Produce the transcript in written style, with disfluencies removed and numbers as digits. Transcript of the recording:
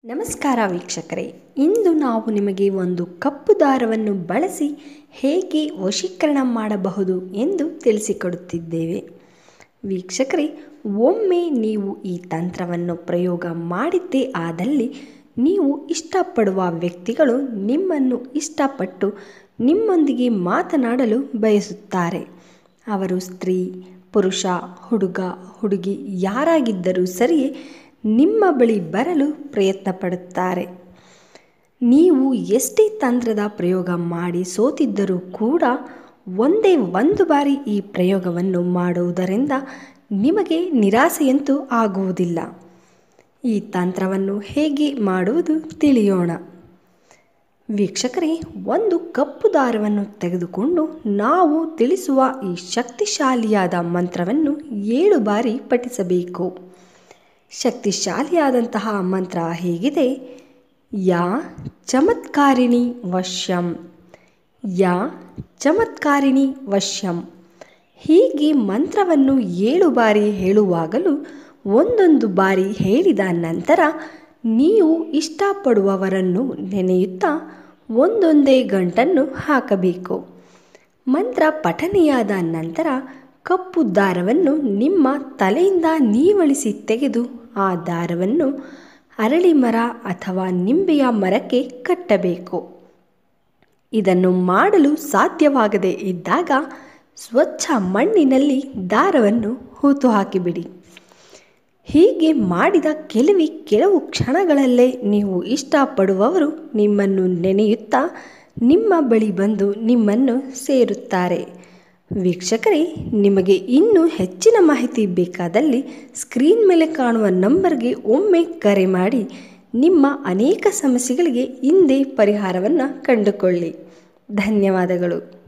ನಮಸ್ಕಾರ ವೀಕ್ಷಕರೇ, ಇಂದು ನಾವು ನಿಮಗೆ ಒಂದು ಕಪ್ಪು ದಾರವನ್ನು ಬಳಸಿ ಹೇಗೆ ವಶೀಕರಣ ಮಾಡಬಹುದು ಎಂದು ತಿಳಿಸಿಕೊಡುತ್ತಿದ್ದೇವೆ. ವೀಕ್ಷಕರೇ, ಒಮ್ಮೆ ನೀವು ಈ ತಂತ್ರವನ್ನು ಪ್ರಯೋಗ ಮಾಡಿದ್ದೇ ಆದಲ್ಲಿ ನೀವು ಇಷ್ಟಪಡುವ ವ್ಯಕ್ತಿಗಳು ನಿಮ್ಮನ್ನು ಇಷ್ಟಪಟ್ಟು ನಿಮ್ಮೊಂದಿಗೆ ಮಾತನಾಡಲು ಬಯಸುತ್ತಾರೆ. ಅವರು ಸ್ತ್ರೀ, ಪುರುಷ, ಹುಡುಗ, ಹುಡುಗಿ ಯಾರಾಗಿದ್ದರೂ ಸರಿಯೇ ನಿಮ್ಮ ಬಳಿ ಬರಲು ಪ್ರಯತ್ನ ಪಡುತ್ತಾರೆ. ನೀವು ಎಷ್ಟೇ ತಂತ್ರದ ಪ್ರಯೋಗ ಮಾಡಿ ಸೋತಿದ್ದರೂ ಕೂಡ ಒಂದೇ ಒಂದು ಬಾರಿ ಈ ಪ್ರಯೋಗವನ್ನು ಮಾಡುವುದರಿಂದ ನಿಮಗೆ ನಿರಾಸೆಯಂತೂ ಆಗುವುದಿಲ್ಲ. ಈ ತಂತ್ರವನ್ನು ಹೇಗೆ ಮಾಡುವುದು ತಿಳಿಯೋಣ. ವೀಕ್ಷಕರೇ, ಒಂದು ಕಪ್ಪು ದಾರವನ್ನು ತೆಗೆದುಕೊಂಡು ನಾವು ತಿಳಿಸುವ ಈ ಶಕ್ತಿಶಾಲಿಯಾದ ಮಂತ್ರವನ್ನು 7 ಬಾರಿ ಪಠಿಸಬೇಕು. ಶಕ್ತಿಶಾಲಿಯಾದಂತಹ ಮಂತ್ರ ಹೇಗಿದೆ: ಯಾ ಚಮತ್ಕಾರಿಣಿ ವಶ್ಯಂ, ಯಾ ಚಮತ್ಕಾರಿಣಿ ವಶ್ಯಂ. ಹೀಗೆ ಮಂತ್ರವನ್ನು 7 ಬಾರಿ ಹೇಳುವಾಗಲೂ ಒಂದೊಂದು ಬಾರಿ ಹೇಳಿದ ನಂತರ ನೀವು ಇಷ್ಟಪಡುವವರನ್ನು ನೆನೆಯುತ್ತಾ ಒಂದೊಂದೇ ಗಂಟನ್ನು ಹಾಕಬೇಕು. ಮಂತ್ರ ಪಠನೆಯಾದ ನಂತರ ಕಪ್ಪು ದಾರವನ್ನು ನಿಮ್ಮ ತಲೆಯಿಂದ ನೀವಳಿಸಿ ತೆಗೆದು ಆ ದಾರವನ್ನು ಅರಳಿ ಮರ ಅಥವಾ ನಿಂಬೆಯ ಮರಕ್ಕೆ ಕಟ್ಟಬೇಕು. ಇದನ್ನು ಮಾಡಲು ಸಾಧ್ಯವಾಗದೇ ಇದ್ದಾಗ ಸ್ವಚ್ಛ ಮಣ್ಣಿನಲ್ಲಿ ದಾರವನ್ನು ಹೂತು ಹಾಕಿಬಿಡಿ. ಹೀಗೆ ಮಾಡಿದ ಕೆಲವು ಕ್ಷಣಗಳಲ್ಲೇ ನೀವು ಇಷ್ಟಪಡುವವರು ನಿಮ್ಮನ್ನು ನೆನೆಯುತ್ತಾ ನಿಮ್ಮ ಬಳಿ ಬಂದು ನಿಮ್ಮನ್ನು ಸೇರುತ್ತಾರೆ. ವೀಕ್ಷಕರೇ, ನಿಮಗೆ ಇನ್ನೂ ಹೆಚ್ಚಿನ ಮಾಹಿತಿ ಬೇಕಾದಲ್ಲಿ ಸ್ಕ್ರೀನ್ ಮೇಲೆ ಕಾಣುವ ನಂಬರ್ಗೆ ಒಮ್ಮೆ ಕರೆ ಮಾಡಿ ನಿಮ್ಮ ಅನೇಕ ಸಮಸ್ಯೆಗಳಿಗೆ ಇಂದೇ ಪರಿಹಾರವನ್ನು ಕಂಡುಕೊಳ್ಳಿ. ಧನ್ಯವಾದಗಳು.